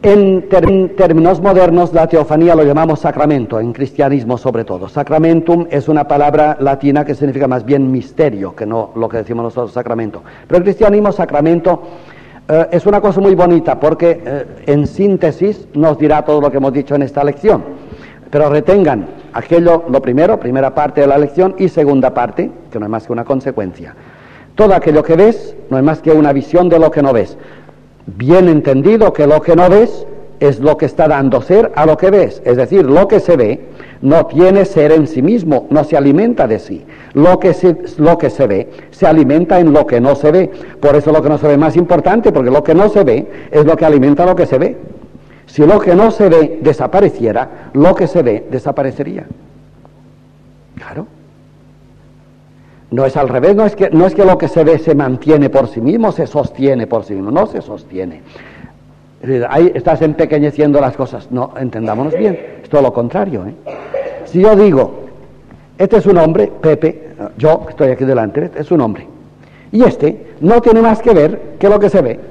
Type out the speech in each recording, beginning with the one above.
En términos modernos, la teofanía lo llamamos sacramento, en cristianismo sobre todo. Sacramentum es una palabra latina que significa más bien misterio, que no lo que decimos nosotros sacramento. Pero en cristianismo, sacramento es una cosa muy bonita, porque en síntesis nos dirá todo lo que hemos dicho en esta lección. Pero retengan aquello, lo primero, primera parte de la lección, y segunda parte, que no es más que una consecuencia. Todo aquello que ves no es más que una visión de lo que no ves. Bien entendido que lo que no ves es lo que está dando ser a lo que ves, es decir, lo que se ve no tiene ser en sí mismo, no se alimenta de sí. Lo que se ve se alimenta en lo que no se ve. Por eso lo que no se ve es más importante, porque lo que no se ve es lo que alimenta lo que se ve. Si lo que no se ve desapareciera, lo que se ve desaparecería. Claro. No es al revés, no es que lo que se ve se mantiene por sí mismo, se sostiene por sí mismo, no se sostiene. Ahí estás empequeñeciendo las cosas. No, entendámonos bien, es todo lo contrario, ¿eh? Si yo digo, este es un hombre, Pepe, yo que estoy aquí delante, este es un hombre, y este no tiene más que ver que lo que se ve.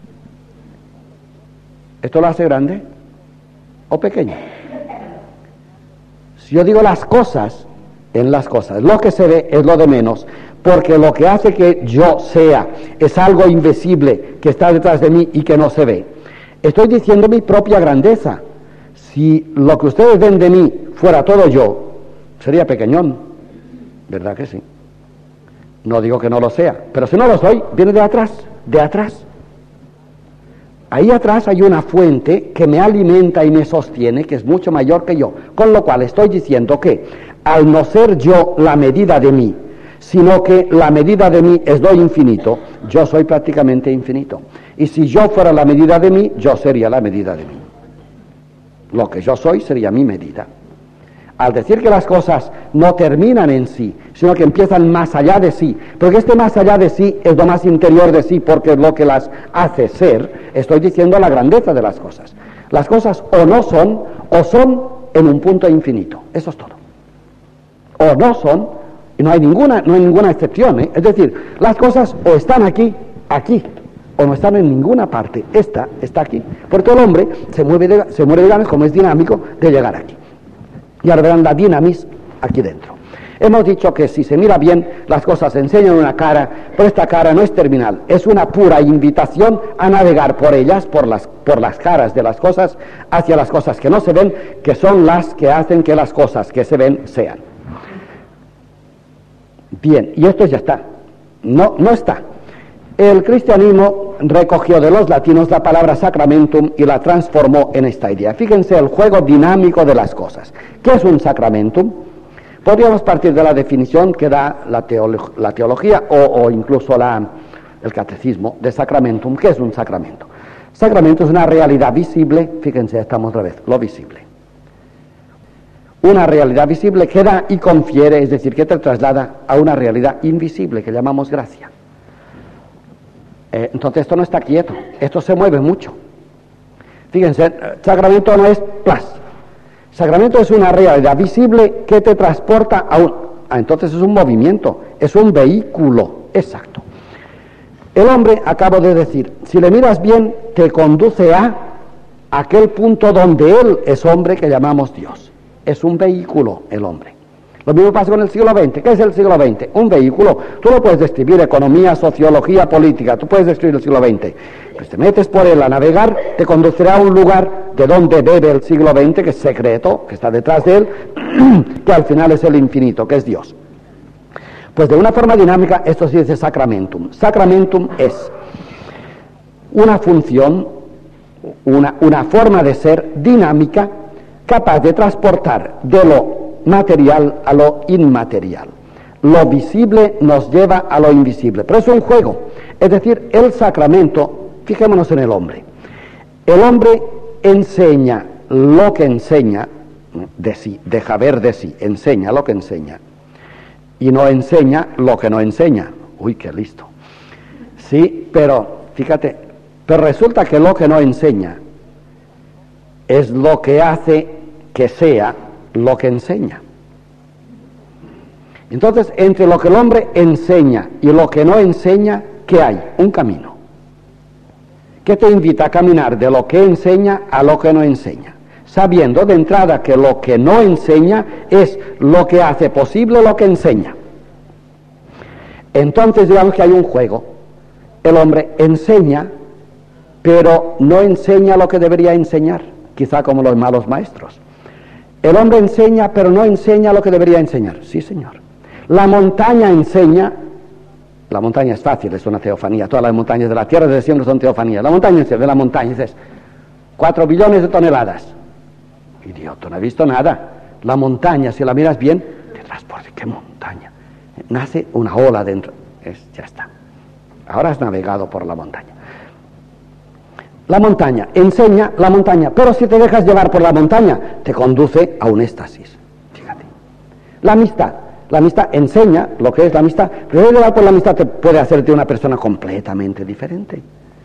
¿Esto lo hace grande o pequeño? Si yo digo las cosas, en las cosas, lo que se ve es lo de menos, porque lo que hace que yo sea es algo invisible que está detrás de mí y que no se ve. Estoy diciendo mi propia grandeza. Si lo que ustedes ven de mí fuera todo yo, sería pequeñón, ¿verdad que sí? No digo que no lo sea, pero si no lo soy, viene de atrás, de atrás. Ahí atrás hay una fuente que me alimenta y me sostiene, que es mucho mayor que yo, con lo cual estoy diciendo que al no ser yo la medida de mí, sino que la medida de mí es lo infinito, yo soy prácticamente infinito. Y si yo fuera la medida de mí, yo sería la medida de mí. Lo que yo soy sería mi medida. Al decir que las cosas no terminan en sí, sino que empiezan más allá de sí, porque este más allá de sí es lo más interior de sí, porque es lo que las hace ser, estoy diciendo la grandeza de las cosas. Las cosas o no son, o son en un punto infinito. Eso es todo. O no son, y no hay ninguna excepción, ¿eh? Es decir, las cosas o están aquí, o no están en ninguna parte. Esta está aquí. Porque el hombre se muere de ganas, como es dinámico, de llegar aquí. Y ahora verán la dinamis aquí dentro. Hemos dicho que si se mira bien, las cosas enseñan una cara, pero esta cara no es terminal, es una pura invitación a navegar por ellas, por las caras de las cosas, hacia las cosas que no se ven, que son las que hacen que las cosas que se ven sean. Bien, y esto ya está. No está. El cristianismo recogió de los latinos la palabra sacramentum y la transformó en esta idea. Fíjense el juego dinámico de las cosas. ¿Qué es un sacramentum? Podríamos partir de la definición que da la teología o incluso el catecismo de sacramentum. ¿Qué es un sacramento? Sacramento es una realidad visible, fíjense, estamos otra vez, lo visible. Una realidad visible que da y confiere, es decir, que te traslada a una realidad invisible que llamamos gracia. Entonces esto no está quieto, esto se mueve mucho. Fíjense, sacramento no es plas. Sacramento es una realidad visible que te transporta entonces es un movimiento, es un vehículo, exacto. El hombre, acabo de decir, si le miras bien, te conduce a aquel punto donde él es hombre que llamamos Dios. Es un vehículo el hombre. Lo mismo pasa con el siglo XX. ¿Qué es el siglo XX? Un vehículo. Tú lo puedes describir, economía, sociología, política. Tú puedes describir el siglo XX. Pues te metes por él a navegar, te conducirá a un lugar de donde bebe el siglo XX, que es secreto, que está detrás de él, que al final es el infinito, que es Dios. Pues de una forma dinámica, esto se dice sacramentum. Sacramentum es una función, una forma de ser dinámica, capaz de transportar de lo material a lo inmaterial. Lo visible nos lleva a lo invisible, pero es un juego. Es decir, el sacramento, fijémonos en el hombre. El hombre enseña lo que enseña de sí, deja ver de sí, enseña lo que enseña, y no enseña lo que no enseña. Uy, qué listo. Sí, pero, fíjate, pero resulta que lo que no enseña es lo que hace que sea lo que enseña. Entonces, entre lo que el hombre enseña y lo que no enseña, ¿qué hay? Un camino. que te invita a caminar de lo que enseña a lo que no enseña, sabiendo de entrada que lo que no enseña es lo que hace posible lo que enseña. Entonces digamos que hay un juego. El hombre enseña, pero no enseña lo que debería enseñar, quizá como los malos maestros. El hombre enseña, pero no enseña lo que debería enseñar. Sí, señor. La montaña enseña. La montaña es fácil, es una teofanía. Todas las montañas de la tierra desde siempre son teofanías. La montaña de la montaña dices 4 billones de toneladas. Idiota, no he visto nada. La montaña, si la miras bien, te transporta. ¿Qué montaña? Nace una ola dentro. Ya está. Ahora has navegado por la montaña. La montaña enseña la montaña, pero si te dejas llevar por la montaña, te conduce a un éxtasis. Fíjate. La amistad enseña lo que es la amistad, pero llevar por la amistad te puede hacerte una persona completamente diferente.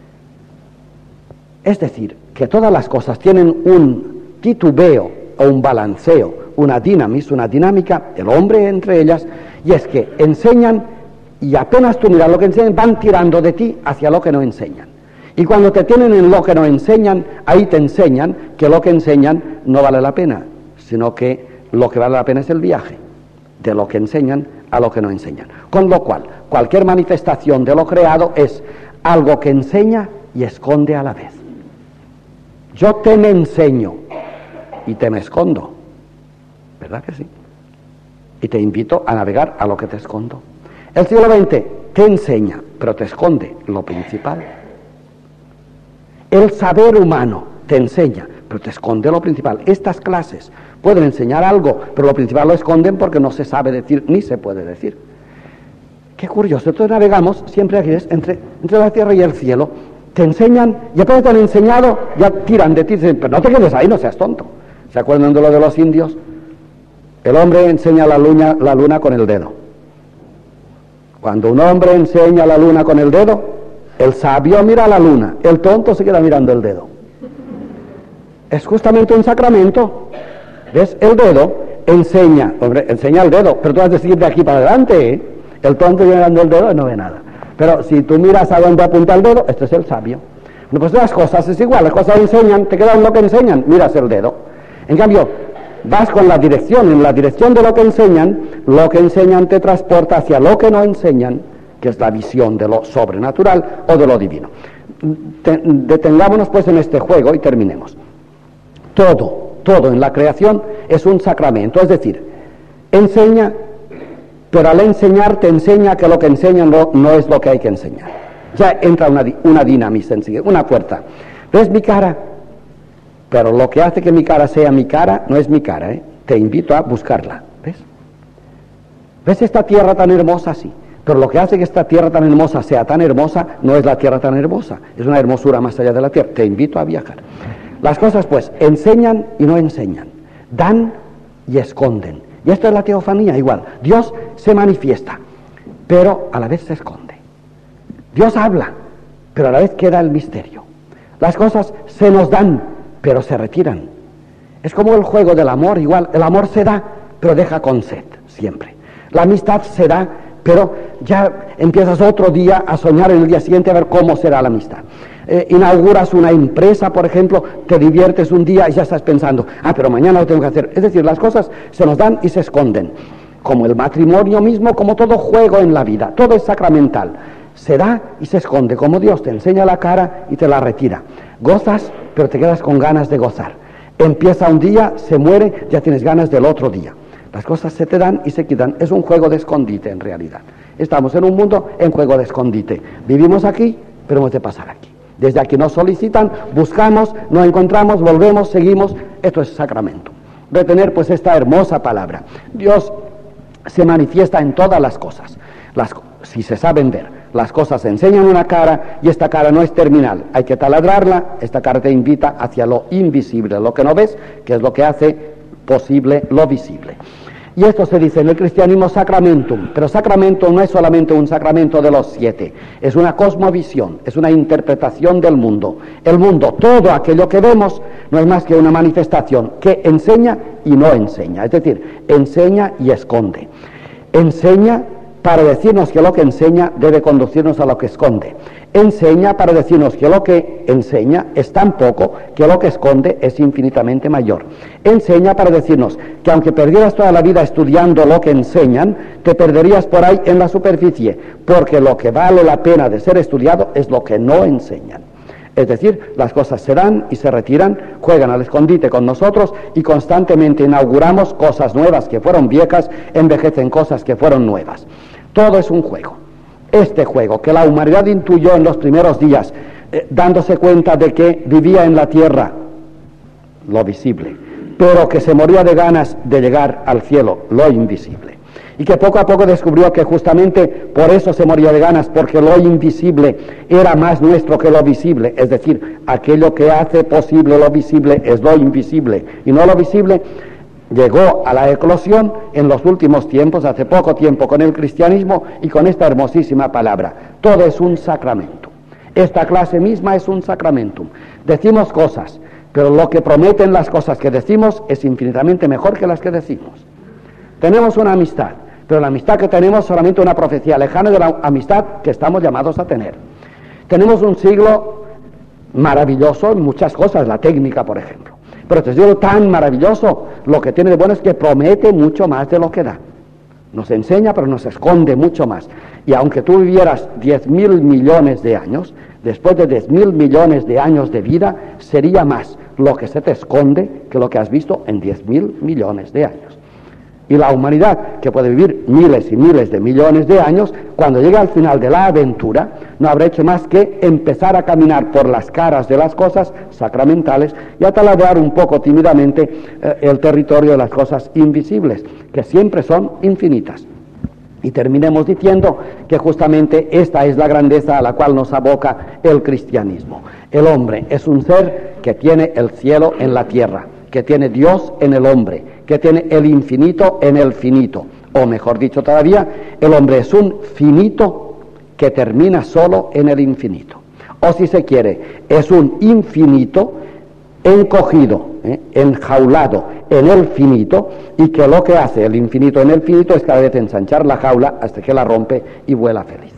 Es decir, que todas las cosas tienen un titubeo o un balanceo, una dinámica, el hombre entre ellas, y es que enseñan y apenas tú miras lo que enseñan, van tirando de ti hacia lo que no enseñan. Y cuando te tienen en lo que no enseñan, ahí te enseñan que lo que enseñan no vale la pena, sino que lo que vale la pena es el viaje, de lo que enseñan a lo que no enseñan. Con lo cual, cualquier manifestación de lo creado es algo que enseña y esconde a la vez. Yo te me enseño y te me escondo, ¿verdad que sí? Y te invito a navegar a lo que te escondo. El siglo XX te enseña, pero te esconde lo principal. El saber humano te enseña, pero te esconde lo principal. Estas clases pueden enseñar algo, pero lo principal lo esconden porque no se sabe decir, ni se puede decir. Qué curioso. Entonces navegamos siempre aquí entre la tierra y el cielo. Te enseñan, y apenas te han enseñado, ya tiran de ti, dicen, pero no te quedes ahí, no seas tonto. ¿Se acuerdan de lo de los indios? El hombre enseña la luna con el dedo. Cuando un hombre enseña la luna con el dedo, el sabio mira la luna, el tonto se queda mirando el dedo. Es justamente un sacramento. ¿Ves? El dedo enseña, hombre, enseña el dedo, pero tú has de seguir de aquí para adelante, ¿eh? El tonto mirando el dedo y no ve nada. Pero si tú miras a dónde apunta el dedo, este es el sabio. No, pues las cosas es igual, las cosas enseñan, te quedan lo que enseñan, miras el dedo. En cambio, vas con la dirección, en la dirección de lo que enseñan te transporta hacia lo que no enseñan, que es la visión de lo sobrenatural o de lo divino. Detengámonos pues en este juego y terminemos. Todo en la creación es un sacramento, es decir, enseña, pero al enseñar te enseña que lo que enseñan no es lo que hay que enseñar. Ya entra una dinámica enseguida, una puerta. ¿Ves mi cara? Pero lo que hace que mi cara sea mi cara no es mi cara, ¿eh? Te invito a buscarla, ¿ves? ¿Ves esta tierra tan hermosa? Sí. Pero lo que hace que esta tierra tan hermosa sea tan hermosa no es la tierra tan hermosa, es una hermosura más allá de la tierra. Te invito a viajar. Las cosas pues enseñan y no enseñan, dan y esconden. Y esto es la teofanía igual. Dios se manifiesta, pero a la vez se esconde. Dios habla, pero a la vez queda el misterio. Las cosas se nos dan, pero se retiran. Es como el juego del amor, igual. El amor se da, pero deja con sed, siempre. La amistad se da, pero ya empiezas otro día a soñar en el día siguiente a ver cómo será la amistad. Inauguras una empresa, por ejemplo, te diviertes un día y ya estás pensando, pero mañana lo tengo que hacer. Es decir, las cosas se nos dan y se esconden. Como el matrimonio mismo, como todo juego en la vida, todo es sacramental. Se da y se esconde, como Dios te enseña la cara y te la retira. Gozas, pero te quedas con ganas de gozar. Empieza un día, se muere, ya tienes ganas del otro día. Las cosas se te dan y se quitan. Es un juego de escondite en realidad. Estamos en un mundo en juego de escondite. Vivimos aquí, pero hemos de pasar aquí. Desde aquí nos solicitan, buscamos, no encontramos, volvemos, seguimos. Esto es sacramento. Retener pues esta hermosa palabra. Dios se manifiesta en todas las cosas. Si se saben ver, las cosas enseñan una cara y esta cara no es terminal. Hay que taladrarla. Esta cara te invita hacia lo invisible, lo que no ves, que es lo que hace posible lo visible. Y esto se dice en el cristianismo sacramentum, pero sacramento no es solamente un sacramento de los 7, es una cosmovisión, es una interpretación del mundo. El mundo, todo aquello que vemos, no es más que una manifestación que enseña y no enseña, es decir, enseña y esconde. Enseña para decirnos que lo que enseña debe conducirnos a lo que esconde. Enseña para decirnos que lo que enseña es tan poco que lo que esconde es infinitamente mayor. Enseña para decirnos que aunque perdieras toda la vida estudiando lo que enseñan, te perderías por ahí en la superficie, porque lo que vale la pena de ser estudiado es lo que no enseñan. Es decir, las cosas se dan y se retiran, juegan al escondite con nosotros y constantemente inauguramos cosas nuevas que fueron viejas, envejecen cosas que fueron nuevas. Todo es un juego. Este juego que la humanidad intuyó en los primeros días, dándose cuenta de que vivía en la tierra, lo visible, pero que se moría de ganas de llegar al cielo, lo invisible. Y que poco a poco descubrió que justamente por eso se moría de ganas, porque lo invisible era más nuestro que lo visible, es decir, aquello que hace posible lo visible es lo invisible y no lo visible. Llegó a la eclosión en los últimos tiempos, hace poco tiempo, con el cristianismo y con esta hermosísima palabra: todo es un sacramento. Esta clase misma es un sacramentum. Decimos cosas, pero lo que prometen las cosas que decimos es infinitamente mejor que las que decimos. Tenemos una amistad, pero la amistad que tenemos es solamente una profecía lejana de la amistad que estamos llamados a tener. Tenemos un siglo maravilloso en muchas cosas, la técnica, por ejemplo. Pero este siglo tan maravilloso, lo que tiene de bueno es que promete mucho más de lo que da. Nos enseña, pero nos esconde mucho más. Y aunque tú vivieras 10.000 millones de años, después de 10.000 millones de años de vida, sería más lo que se te esconde que lo que has visto en 10.000 millones de años. Y la humanidad, que puede vivir miles y miles de millones de años, cuando llegue al final de la aventura, no habrá hecho más que empezar a caminar por las caras de las cosas sacramentales y a taladrar un poco tímidamente el territorio de las cosas invisibles, que siempre son infinitas. Y terminemos diciendo que justamente esta es la grandeza a la cual nos aboca el cristianismo. El hombre es un ser que tiene el cielo en la tierra, que tiene Dios en el hombre, que tiene el infinito en el finito. O mejor dicho todavía, el hombre es un finito que termina solo en el infinito. O si se quiere, es un infinito encogido, enjaulado en el finito, y que lo que hace el infinito en el finito es cada vez ensanchar la jaula hasta que la rompe y vuela feliz.